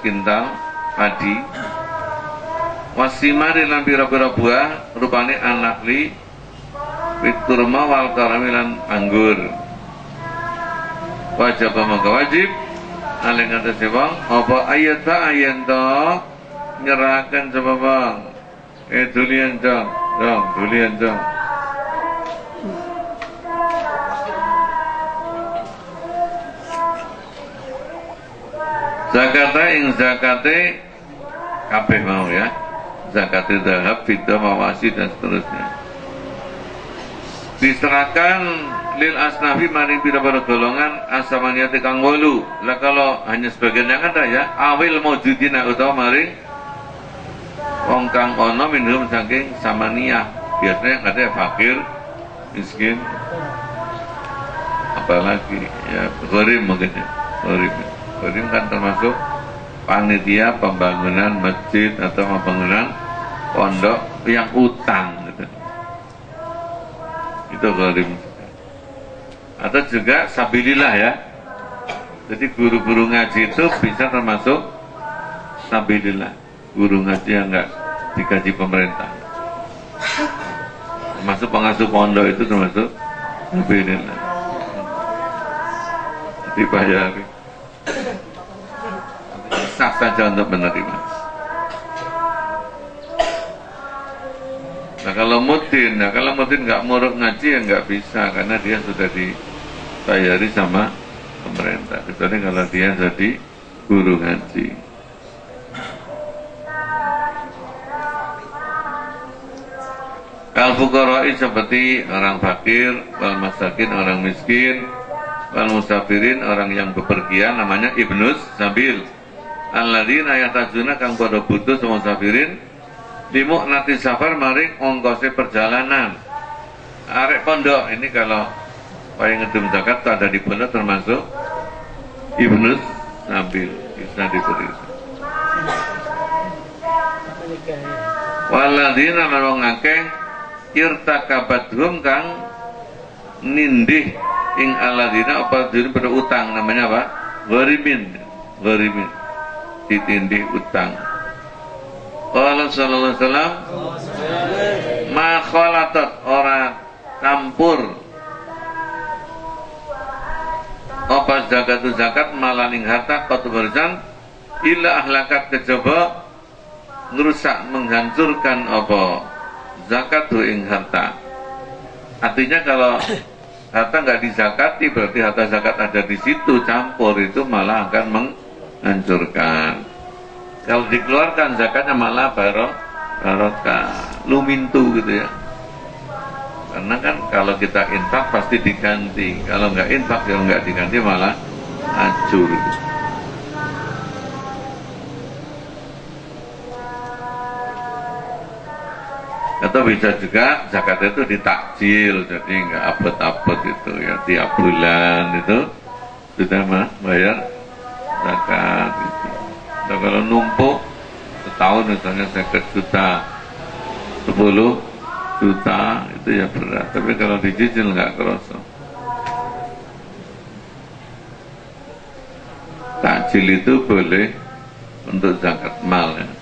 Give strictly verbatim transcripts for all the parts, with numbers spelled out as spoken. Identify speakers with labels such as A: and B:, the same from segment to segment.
A: kintal padi. Wasimari lan pira-pira buah rupane anakli witurma wal karamilan anggur. Wajib maka wajib aleng atase wong apa ayat ayen to nyerahkan sapa wong eh dulian dong dong dulian dong zakata ing zakate kabeh mau ya, zakate zahab, fiddah, mawasi dan seterusnya diserahkan lil asnafi maring pira-pira golongan asamaniyati kang wolu. Lah kalau hanya sebagian yang ada ya awil maujudina utawa maring wong kang ana minhum saking samaniyah. Biasanya yang ada ya fakir, miskin, apalagi ya gharim mungkin ya. Gharim. Gharim kan termasuk panitia pembangunan masjid atau pembangunan pondok yang utang gitu. Itu gharim. Atau juga sabilillah ya. Jadi guru-guru ngaji itu bisa termasuk sabilillah. Guru ngaji yang enggak digaji pemerintah. Termasuk pengasuh pondok itu termasuk sabilillah. Dibayari. Sah saja untuk menerima. Nah kalau mudin, nah kalau mudin nggak muruk ngaji ya nggak bisa karena dia sudah dibayari sama pemerintah. Kecuali kalau dia jadi guru ngaji. Kal fuqara'i seperti orang fakir, wal masakin orang miskin, wal musafirin orang yang bepergian namanya ibnus sabil. Alladzina yatajuna kang padha butuh sama musafirin limuk nati safar maring ongkose perjalanan. Arek pondok ini kalau paling ngedum zakat ada di pondok termasuk ibnus sabil bisa diberi. Walladzina lan ngakeh irtakabathum kang nindih ing alladzina apa dene pada utang namanya apa? Gharimin. Gharimin. Ditindih utang. Qala sallallahu alaihi wasallam ma khalatat ora campur apa zakat zakat malaning harta qatu barisan illa ahlakat kejaba ngerusak menghancurkan apa zakat ing harta. Artinya kalau harta nggak dizakati berarti harta zakat ada di situ campur itu malah akan menghancurkan. Kalau dikeluarkan zakatnya malah barok, barokah, lumintu gitu ya. Karena kan kalau kita infak pasti diganti. Kalau nggak infak, kalau nggak diganti malah hancur. Atau bisa juga zakat itu ditakjil, jadi nggak abot-abot itu ya tiap bulan itu sudah mah bayar zakat itu. Nah, kalau numpuk setahun misalnya seket juta, sepuluh juta itu ya berat. Tapi kalau dicicil nggak kerasa. Takjil itu boleh untuk zakat mal ya.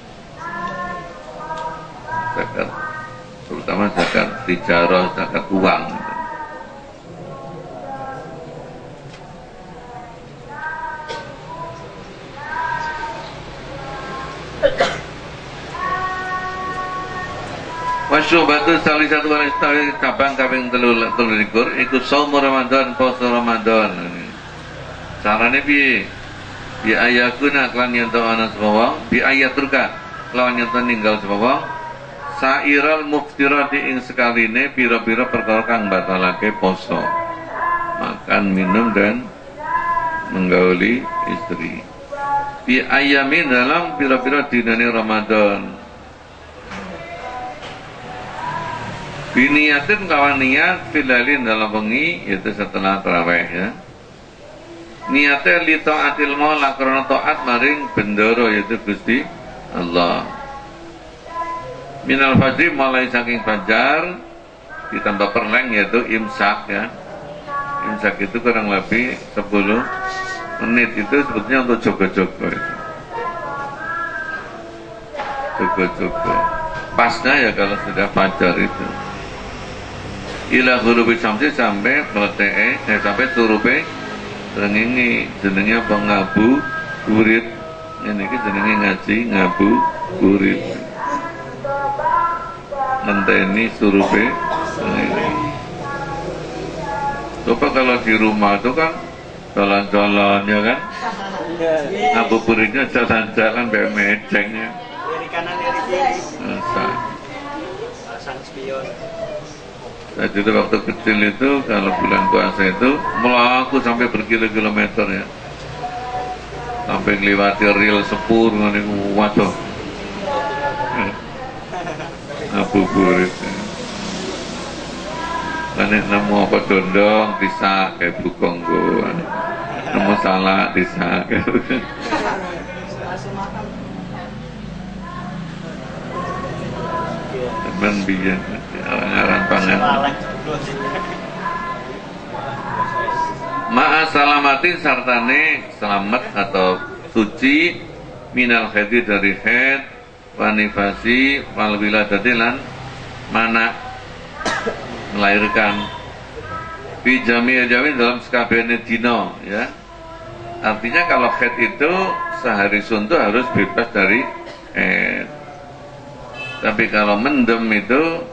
A: Zakat, terutama zakat tijarah, zakat uang. Wasyubatu salah satu orang cabang kaping telu telu likur ikut saum Ramadan poso Ramadan. Carane piye? Bi ayakuna klan yen to ana sapa bi ayaturka lawan yen to ninggal sapa wong sairal muftirati ing sekaline pira-pira perkara kang batalake poso. Makan, minum dan menggauli istri. Bi ayamin dalam pira-pira dinane Ramadan. Biniatin kawan niat filalin dalam wengi yaitu setelah tarawih ya. Niatnya li taatil maula karena taat maring bendoro yaitu Gusti Allah. Minal fajri mulai saking fajar ditambah perleng yaitu imsak ya. Imsak itu kurang lebih sepuluh menit itu sebetulnya untuk jogo-jogo itu. jogo-jogo. Pasnya ya kalau sudah fajar itu. Ila ghurubi samsi sampai meleteke, eh, sampai turupe rengingi jenenge pengabu gurit. Ini ki jenenge ngaji ngabu gurit. Ngenteni surupe rengingi. Coba kalau di rumah itu kan jalan-jalan ya kan, ngabuburitnya jalan-jalan kayak mejengnya.
B: Dari kanan dari kiri.
A: Pasang
B: spion.
A: Nah, jadi waktu kecil itu kalau bulan puasa itu melaku sampai berkilo-kilometer ya, sampai melewati rel sepur nih, waduh, ngabuburit. Ane nemu apa dondong bisa kayak bukonggo, nemu salah bisa kayak. Teman biyen orang-orang pangan. Ma'a salamati sartane selamat atau suci minal haidi dari haid wanifasi wal wiladati lan mana melahirkan fi jami' jami' dalam sekabehane dina ya. Artinya kalau haid itu sehari suntuk harus bebas dari haid. Tapi kalau mendem itu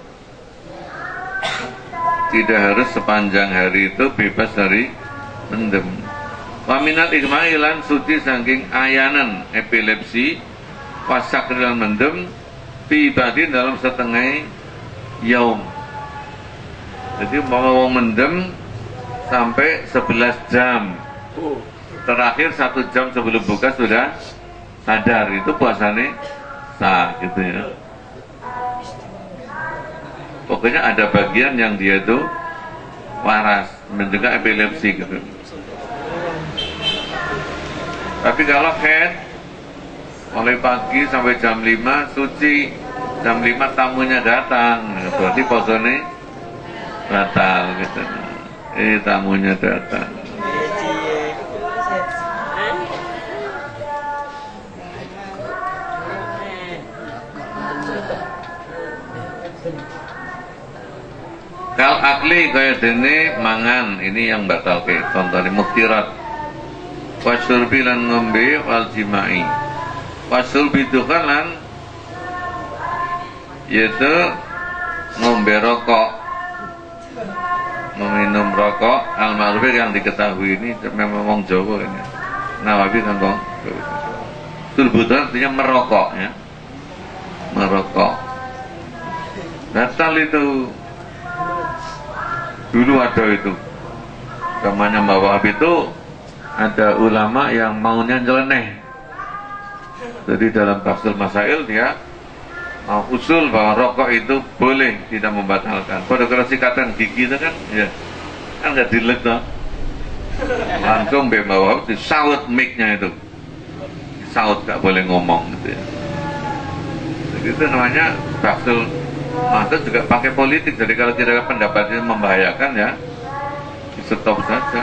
A: tidak harus sepanjang hari itu bebas dari mendem. Wa minal igma'ilan suci saking ayanan epilepsi wasakrilan mendem tibadin dalam setengah yaum. Jadi mau mendem sampai sebelas jam. Terakhir satu jam sebelum buka sudah sadar, itu puasanya sah gitu ya. Pokoknya ada bagian yang dia itu waras, mencegah epilepsi gitu. Tapi kalau haid mulai pagi sampai jam lima suci, jam lima tamunya datang, berarti posone batal gitu. Eh tamunya datang. Kal akli kaya dene mangan, ini yang batal ke contohnya muftirat. Wasyurbi lan ngombe wal jimai. Wasyurbi dukan lan yaitu ngombe rokok, meminum rokok. Al-ma'ruf yang diketahui ini memang wong Jawa ini. Nawawi kan wong Sulbutan artinya merokok ya. Merokok. Batal itu. Dulu ada itu zamannya Mbak Wahab itu ada ulama yang maunya nyeleneh. Jadi dalam tafsir masail dia mau usul bahwa rokok itu boleh, tidak membatalkan. Pada kalau sikatan gigi itu kan ya kan nggak dilek toh. Langsung Mbak Wahab disaut mic-nya itu, disaut, nggak boleh ngomong gitu ya. Jadi itu namanya tafsir. Maksud juga pakai politik, jadi kalau tidak pendapatnya membahayakan ya di stop saja.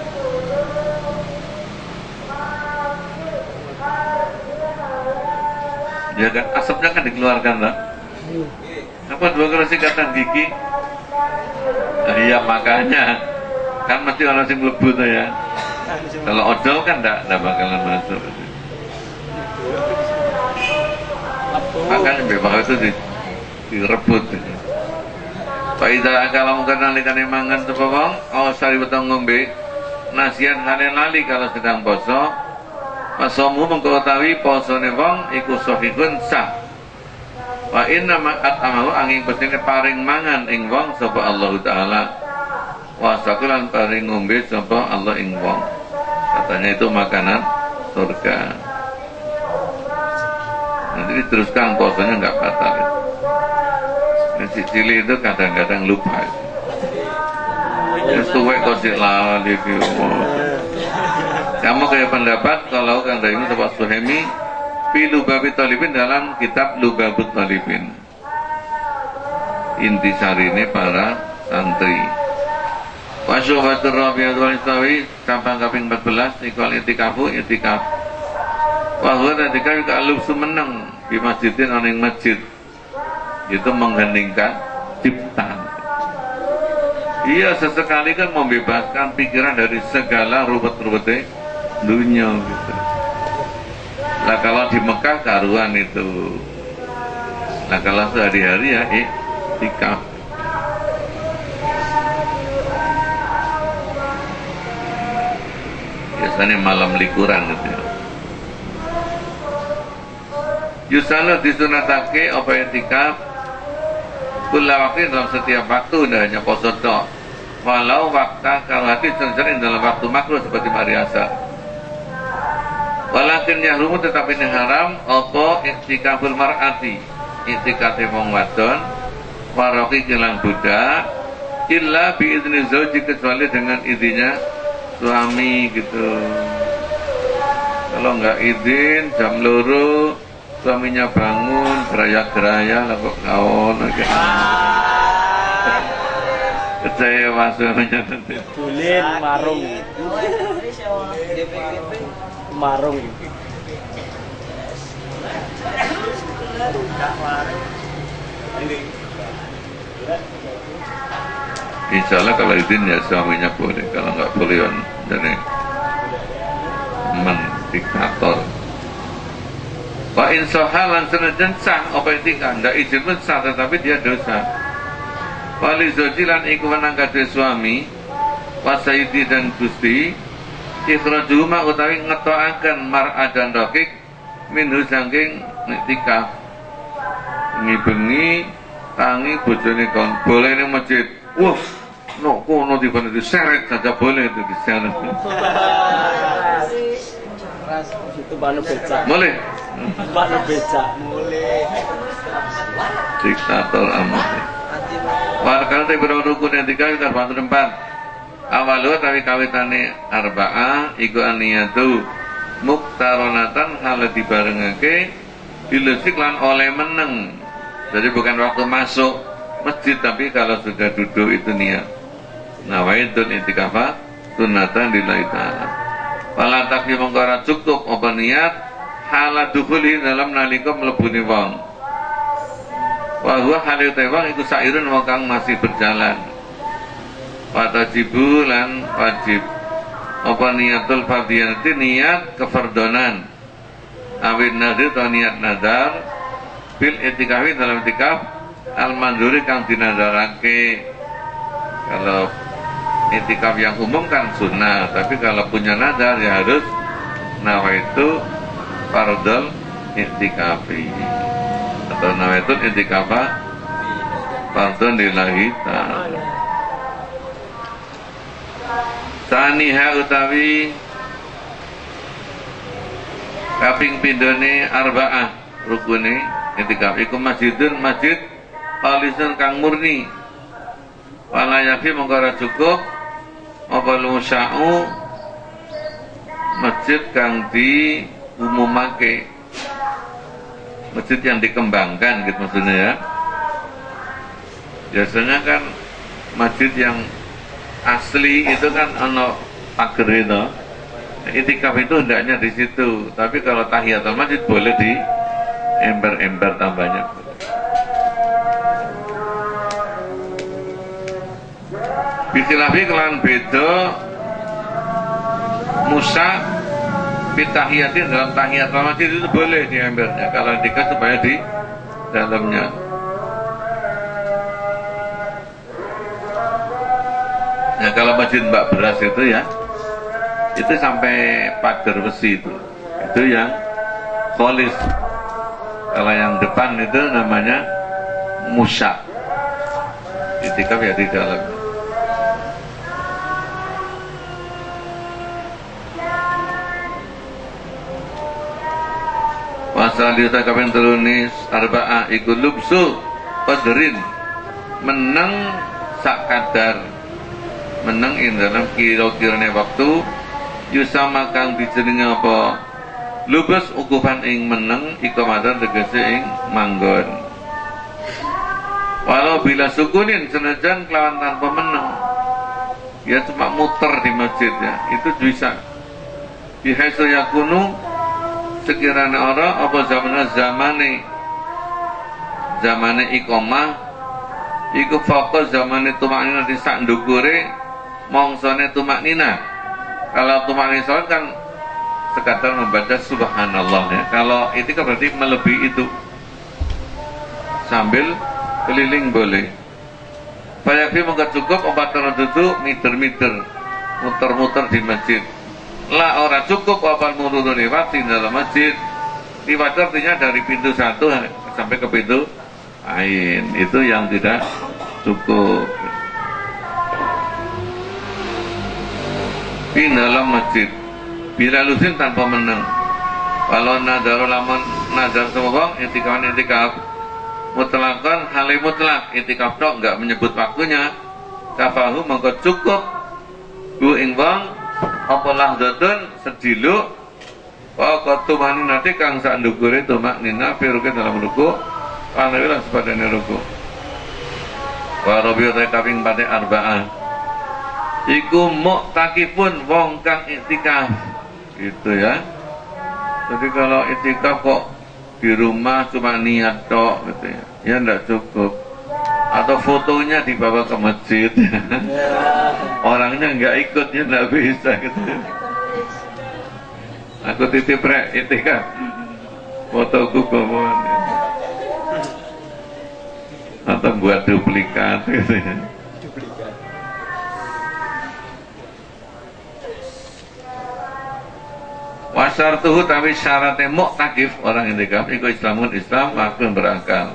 A: Ya kan, asapnya kan dikeluarkan lah. Apa dua kali sikatan gigi? Nah, iya makanya kan mesti orang sing mlebu tuh ya. Kalau odol kan enggak enggak bakalan masuk. Makanya memang itu di direbut. Faida kalau mungkin nalikan mangan sapa wong, awas sari weteng ngombe, nasihan kalian lali kalau sedang poso. Pasomu mengketahui posone wong iku sahihun sah. Wa inna ma'at amahu angin pesine paring mangan ing wong sapa Allah taala. Wa sakulan paring ngombe sapa Allah ing wong. Katanya itu makanan surga. Nanti diteruskan posonya enggak batal. Si cili itu kadang-kadang lupa. Ya suwe kok sik lali iki. Kamu kayak pendapat kalau Kang Daimi Sobat Suhemi fi Lubabut Talibin dalam kitab Lubabut Talibin. Intisarine para santri. Wa syubatur rabi'atul istawi cabang kaping empat belas ikal itikafu itikaf. Wahwa ketika kalub semeneng di masjidin oning masjid itu mengheningkan ciptaan. Iya, sesekali kan membebaskan pikiran dari segala ruwet-ruwetnya dunia gitu. Lah kalau di Mekah karuan itu. Lah kalau sehari-hari ya iktikaf. Biasanya malam likuran gitu ya. Yusana disunatake apa iktikaf kula waktu dalam setiap waktu, tidak hanya poso tok. Walau waktu kalau hati sering dalam waktu makruh seperti hari asar. Walakin yahrumu tetapi ini haram apa iktikaful mar'ati, iktikaf wong wadon waroki kilang budak illa bi idzni zauji, kecuali dengan izinnya suami gitu. Kalau enggak izin jam loro suaminya bangun geraya-geraya lah kok kaon okay. Kecewa suaminya nanti
C: Bulin marung marung
A: insya Allah kalau izin ya suaminya boleh, kalau nggak boleh jadi men diktator. Wa in sohalan senajan sah apa itikaf, ndak izin pun sah tetapi dia dosa. Wali zojilan iku menangkati suami wasaidi dan gusti ikhrajuhuma utawi ngetoaken mar'a dan rokik minhu sangking itikaf. Bengi-bengi tangi bojone kon boleh ning masjid. Wah, no kono tiba-tiba diseret saja boleh itu diseret.
C: Itu banu becak.
A: Boleh.
C: Banu becak.
B: Boleh.
A: Diktator amat. Warkal te biro rukun yang tiga kita bantu empat. Awalu tapi kawitane arba'ah iku aniyatu muktaronatan hal dibarengake bilusik lan oleh meneng. Jadi bukan waktu masuk masjid tapi kalau sudah duduk itu niat. Nawaidun itikafa sunatan lillahi ta'ala. Wala takfi mengkara cukup apa niat hala dukhuli dalam nalika mlebune wong. Wa huwa halil tewang iku sairun wong kang masih berjalan. Watajibu lan wajib apa niatul fardhiyati, niat kefardonan. Awin nadir atau niat nadar bil itikafi dalam itikaf al manduri kang dinadarake. Kalau itikaf yang umum kan sunnah, tapi kalau punya nadar ya harus nawaitu fardhul itikafi atau nawaitu itikafa fardhun lillahi ta'ala. Saniha utawi kaping pindhone arba'ah rukune itikaf iku masjidun masjid khalisun kang murni. Wala yafi mengkara cukup apa lusya'u masjid kang diumumake, masjid yang dikembangkan gitu maksudnya ya. Biasanya kan masjid yang asli itu kan ono pager itu. Itikaf itu hendaknya di situ, tapi kalau tahiyatul masjid boleh di ember-ember tambahnya. Bisilafi kelan beda Musa bitahiyatin dalam tahiyatul masjid itu boleh di embernya, kalau itikaf supaya di dalamnya. Nah kalau masjid Mbak Beras itu ya, itu sampai pagar besi itu, itu yang kholis. Kalau yang depan itu namanya musa. Itikaf ya di dalam. Wasal diutak kaping telunis arba'ah iku lubsu qadrin, menang sak kadar, menang ing dalam kira-kirane waktu yusama kang dijenengi apa lubus ukufan ing meneng iqamatan tegese ing manggon. Walau bila sukunin senajan kelawan tanpa meneng, ya cuma muter di masjid ya, itu bisa. Bihaisu yakunu sekiranya orang apa zamane zamane zamane iqamah iku fokus zamane tumaknina di sak ndukure mongsone tumaknina. Kalau tumaknina salat kan sekadar membaca subhanallah ya. Kalau itikaf berarti melebihi itu. Sambil keliling boleh. Bayakti mungkin cukup obat terdudu meter-meter muter-muter di masjid. Lah orang cukup apa murudun lewat di dalam masjid. Lewat artinya dari pintu satu sampai ke pintu lain. Itu yang tidak cukup. Di dalam masjid bila lusin tanpa menang. Kalau nadar lamun nadar semua itikaf itikaf mutlakkan halai mutlak itikaf tok enggak menyebut waktunya. Kafahu mongko cukup bu ing wong apa lahdatun sediluk wa tumani nanti kang sak ndukure tumak nina firuke dalam ruku ana wilang sepadane ruku. Wa rabiul kaping pate arba'ah iku muktakifun wong kang itikaf. Gitu ya. Jadi kalau itikaf kok di rumah cuma niat tok gitu ya. Ya enggak cukup. Atau fotonya dibawa ke masjid. Orangnya enggak ikut ya enggak bisa gitu. Aku titip rek itikaf. Fotoku bawaan. Atau buat duplikat gitu ya. Wasar tuhu tapi syaratnya muktakif orang itikaf iku Islamun Islam makun berakal.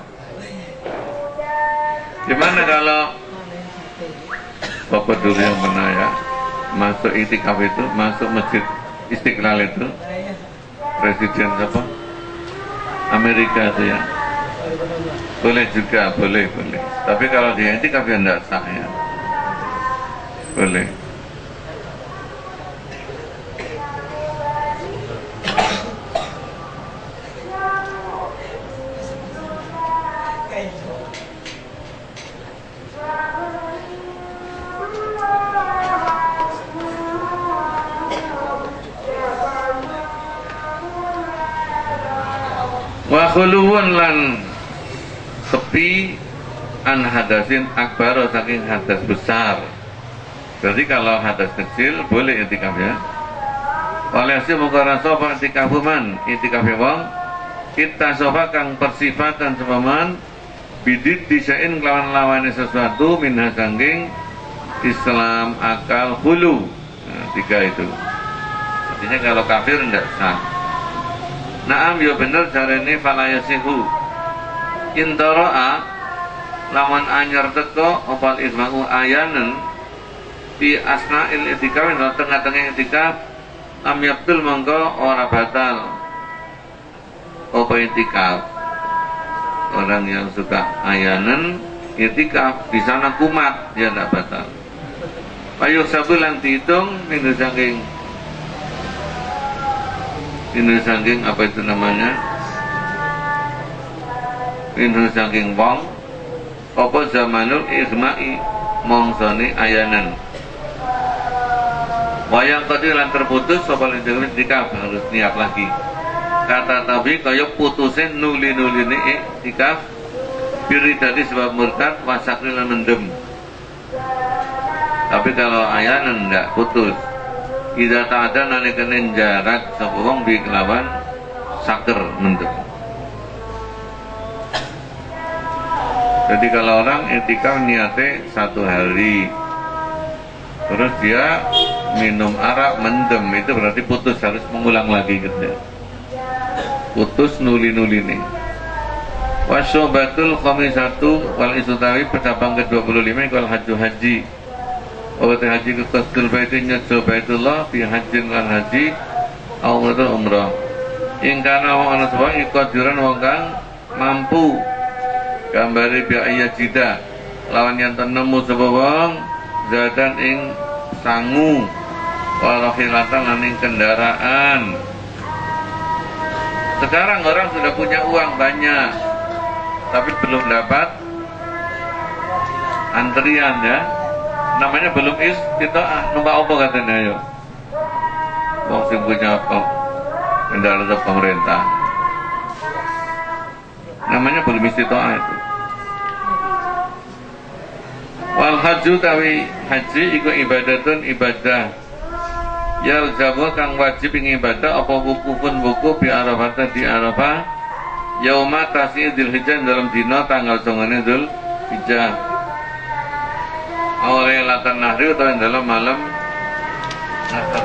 A: Gimana kalau Bapak dulu yang pernah ya masuk itikaf itu, masuk masjid Istiqlal itu, presiden apa? Amerika itu ya. Boleh juga, boleh, boleh. Tapi kalau dia itikaf ya enggak sah ya. Boleh. Wa khuluwun lan sepi an hadasin akbar saking hadas besar. Berarti kalau hadas kecil boleh itikaf ya. Oleh si mukara sofa itikafuman itikaf wong kita sofa kang persifatan sepaman bidit disain lawan lawannya sesuatu minha sangking Islam akal hulu. Nah, tiga itu. Artinya kalau kafir enggak sah. Naam yo bener jarene falayasihu intara'a lawan anyar teko opal isma'u ayanan di asna'il itikaf ing tengah-tengah itikaf lam yabtul mongko ora batal apa itikaf. Orang yang suka ayanan itikaf di sana kumat dia tidak batal. Ayo sabulan dihitung minggu saking Minus saking apa itu namanya? Minus saking wong apa zamanul isma'i mongsoni ayanan. Wayang tadi lan terputus sapa itikaf harus niat lagi. Kata tabi kaya putusin nuli-nuli ini itikaf biri tadi sebab murtad wasakri lan mendem. Tapi kalau ayanan enggak putus. Ida tak ada nalikanin jarak sepuluh bi kelawan saker mendem. Jadi kalau orang itikaf niatnya satu hari, terus dia minum arak mendem, itu berarti putus, harus mengulang lagi gitu. Putus nuli-nuli nih. Wasyobatul khamisatu wal isutawi pedabang ke dua puluh lima wal haju haji. Awat haji ke qasdul baiti nyojo baitullah bi hajjin lan haji umrah umrah. Ing kana wong ana sapa iku qadiran wong kang mampu gambare bi ayajida lawan yen nemu sapa wong zadan ing sangu wala khilatan lan ing kendaraan. Sekarang orang sudah punya uang banyak tapi belum dapat antrian ya. Namanya belum is kita ah, numpak apa katanya ayo wong sing punya apa kendaraan tetap pemerintah. Namanya belum istitoah itu. Wal haju tawi haji iku ibadatun ibadah. Ya jago kang wajib ing ibadah apa buku pun buku bi Arafah di Arafah yauma tas'i Dzulhijjah dalam dina tanggal songone Dzulhijjah. Awale latan nahri utawa dalam malam Natal.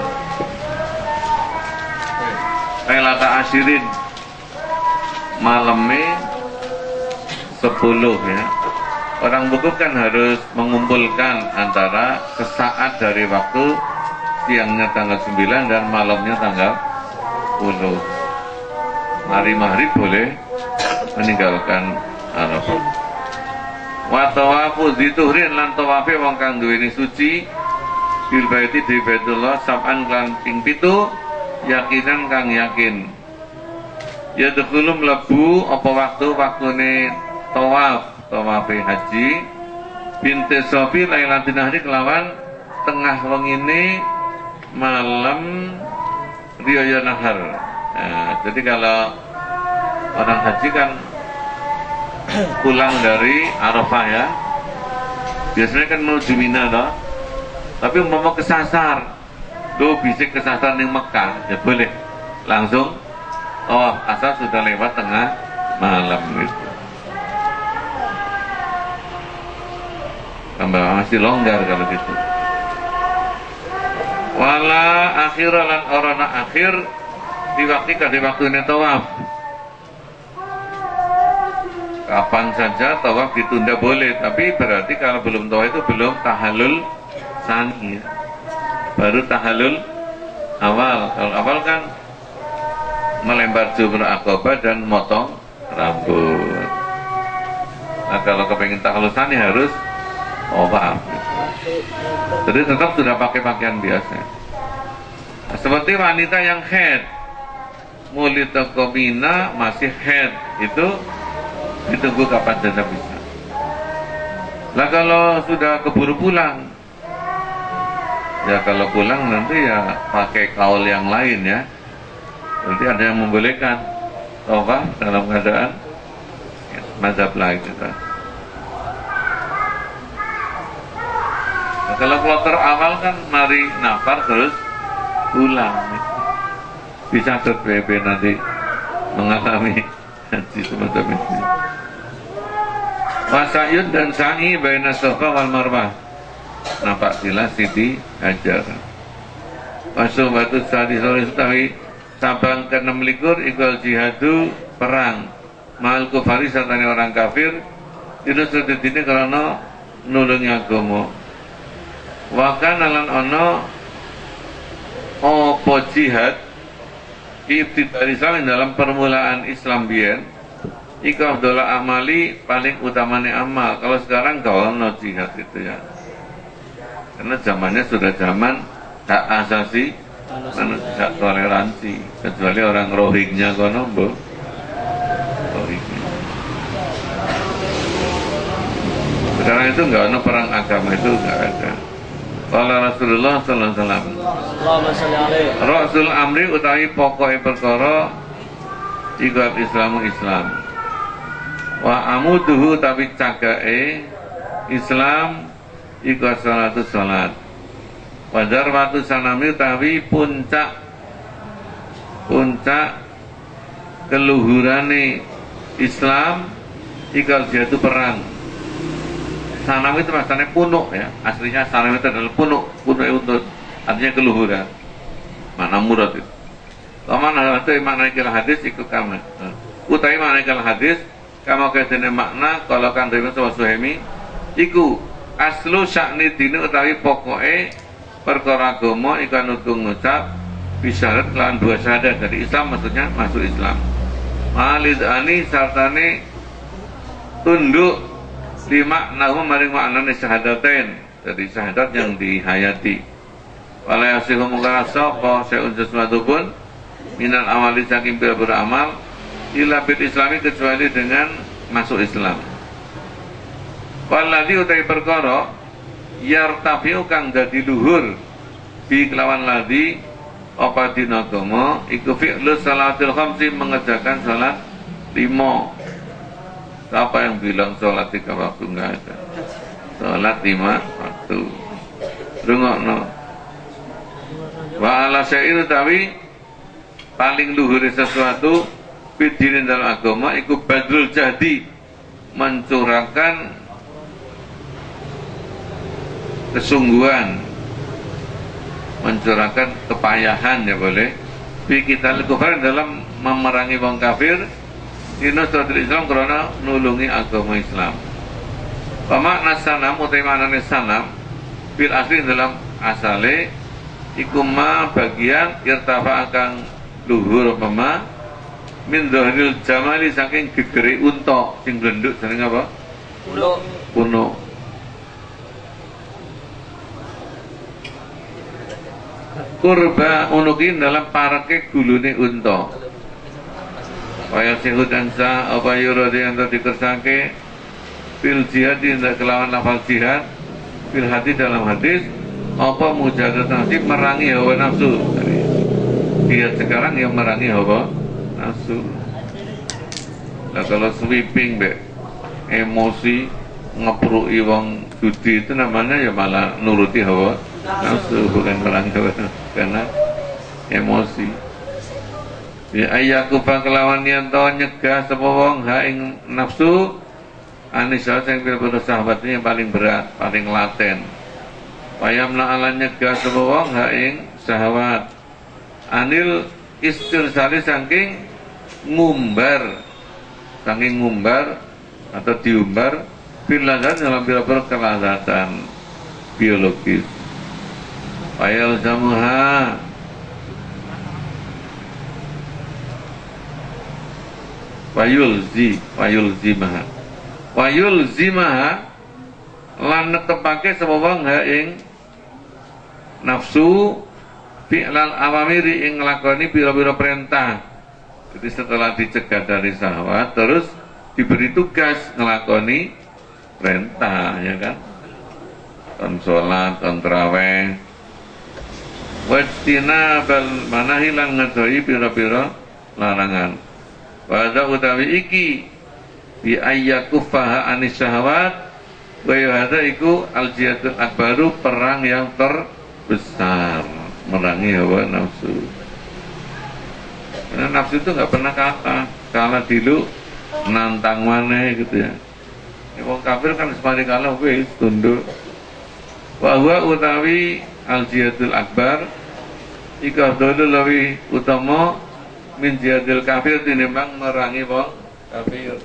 A: Lailata asyirin malamnya sepuluh ya. Orang wukuf kan harus mengumpulkan antara sesaat dari waktu siangnya tanggal sembilan dan malamnya tanggal sepuluh. Hari maghrib boleh meninggalkan Arafah. Wa tawafu dzituhrin lan tawafe wong kang duweni suci bil baiti di Baitullah sab'an kan ping pitu yakinan kang yakin. Ya dekulum lebu apa waktu waktune tawaf tawafe haji binti Sofi lailatin nahri kelawan tengah wengine malam riyaya nahar. Nah, jadi kalau orang haji kan pulang dari Arafah ya, biasanya kan menuju Mina toh. Tapi umpama kesasar, lo bisa kesasar di Mekah, ya boleh langsung. Oh, asal sudah lewat tengah malam itu. Tambah masih longgar kalau gitu. Wala akhiralan orana akhir di waktu di waktu ini tawaf. Kapan saja tawaf ditunda boleh, tapi berarti kalau belum tawaf itu belum tahallul sani. Baru tahallul awal. Kalau awal kan melempar jumrah akobah dan motong rambut. Nah kalau kepengen tahallul sani harus tawaf. Jadi tetap sudah pakai pakaian biasa. Nah, seperti wanita yang haid, mulai toko Mina masih haid, itu ditunggu kapan saja bisa. Lah kalau sudah keburu pulang, ya kalau pulang nanti ya pakai kaul yang lain ya. Nanti ada yang membolehkan tawaf dalam keadaan ya, mazhab lain gitu. Nah, kalau kloter awal kan mari nafar terus pulang. Bisa ke B B nanti mengalami haji semacam itu. Wasayun dan sa'i baina Safa wal Marwah. Nampak jelas Siti Hajar. Wasubatu sadi sore setawi sabang ke enam likur ikal jihadu perang. Mahal kufari satani orang kafir. Tidak sedetini karena nulungi agama. Wakan alan ono opo jihad ibtidai Islam dalam permulaan Islam biyen iku afdhala amali paling utamanya amal. Kalau sekarang kalau no jihad itu ya, karena zamannya sudah zaman hak asasi manusia, hak toleransi, kecuali orang Rohingya kono mbok Rohingya. Sekarang itu enggak ada perang agama, itu enggak ada. Qala Rasulullah sallallahu alaihi wasallam.
C: Allahumma shalli alaihi.
A: Rasul amri utawi pokoke perkara iku Islamu Islam. Wa amuduhu tapi cagake Islam iku salatu salat. Wa darwatu sanami utawi puncak puncak keluhurane Islam iku jatuh perang. Sanam itu rasanya punuk ya, aslinya sanam itu adalah punuk, punuk untuk artinya keluhuran. Mana murad itu. Kamana itu makna ikal hadis ikut kama. Utai makna ikal hadis, kamu kesini makna kalau kan dari sama Suhaimi, iku aslu syakni dini utawi pokoke perkara agama ikan nutung ngucap bisyarat lawan dua syahadat dari Islam, maksudnya masuk Islam. Malid ani sartane tunduk lima nahu maring maknane syahadatain, dari syahadat yang dihayati. Wala yasihu mungkarasa kau syai'un sesuatu pun minal amali saking pira-pira amal illa bil islami kecuali dengan masuk Islam. Waladhi utai perkara yartafi'u kang dadi luhur bi kelawan ladhi apa dina agama iku fi'lu salatil khamsi mengerjakan salat lima. Siapa yang bilang salat tiga waktu? Enggak ada. Salat lima waktu. Rungokno. Wa ala syai'ir tawi paling luhur sesuatu bidin dalam agama iku badrul jahdi, mencurahkan kesungguhan, mencurahkan kepayahan ya boleh bi kita kufar dalam memerangi wong kafir dina suratul Islam karena nulungi agama Islam. Pamakna sanam utai maknane sanam bil asli dalam asale iku ma bagian irtafa akan luhur pema min dhahril jamali saking gegere unta sing blenduk jeneng apa?
C: Kuno.
A: Kuno. Kurba unukin dalam parake gulune unta. Waya sehud ansa apa yuradi anta dikersake fil jihad inda kelawan lafal jihad fil hati dalam hadis apa mujahadat nafsi merangi hawa nafsu. Dia sekarang yang merangi hawa nafsu. Nah kalau sweeping be emosi ngepruki wong judi itu namanya ya malah nuruti hawa nafsu, bukan merangi hawa nafsu karena emosi. Ya ayaku kelawan yen to nyegah sapa wong ha ing nafsu anisa sing pira-pira sahabatnya yang paling berat, paling laten. Payamna ala nyegah sapa wong ha ing syahwat. Anil istirsali saking ngumbar, saking ngumbar atau diumbar bilazat dalam pira-pira kelazatan biologis. Payal zamuha wayulzi wayulzimaha wayulzimaha lan netepake sapa wong ha ing nafsu fi'lal awamiri ing nglakoni pira-pira perintah. Jadi setelah dicegah dari syahwat terus diberi tugas nglakoni perintah, ya kan? Kon salat, kon tarawih. Wajtina bal manahi lan ngedohi pira-pira larangan. Pada utawi iki bi ayyakufaha anis syahwat wa hadza iku al jihadul akbaru, perang yang terbesar, merangi hawa nafsu. Karena nafsu itu nggak pernah kalah, kalah dulu nantang mana gitu ya. Ini wong kafir kan semari kalah wis tunduk. Wa huwa utawi al jihadul akbar iku dulu lebih utama min jihadil kafir tinimbang merangi wong kafir.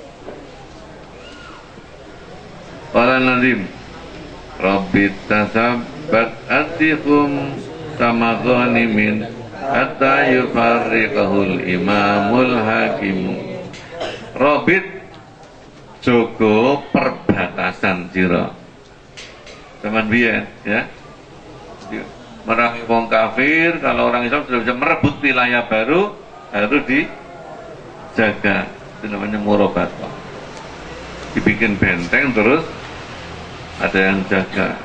A: Qala Nazim Rabbit tasabbat atikum sama ghanimin hatta yufarriqahul imamul hakim. Rabbit jogo perbatasan sira. Zaman biyen ya. Merangi wong kafir, kalau orang Islam sudah bisa merebut wilayah baru harus dijaga. Itu namanya murabat. Dibikin benteng terus ada yang jaga.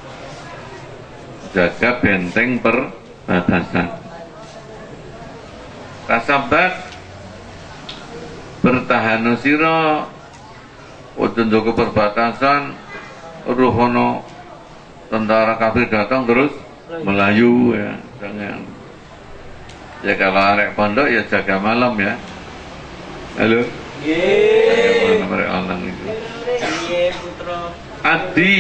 A: Jaga benteng perbatasan. Kasabat bertahan sira ujung jaga perbatasan ruhono tentara kafir datang terus Melayu ya, jangan. Ya kalau arek pondok ya jaga malam ya. Halo. Nggih. Jaga malam arek lanang itu.
B: Nggih, putra.
A: Adi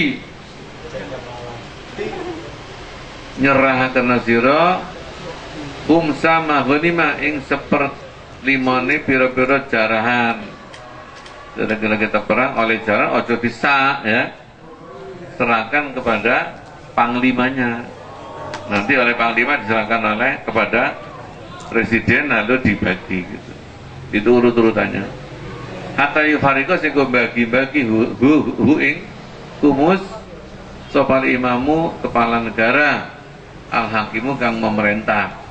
A: nyerahaken sira kumsa mahunima ing seperlimane pira-pira jarahan. Jadi kalau kita perang oleh jaran ojo bisa ya. Serahkan kepada panglimanya. Nanti oleh panglima diserahkan oleh kepada presiden lalu dibagi gitu. Itu urut-urutannya. Hatta yufariko sing bagi-bagi hu, hu, hu ing kumus sopal imamu kepala negara al hakimu kang memerintah.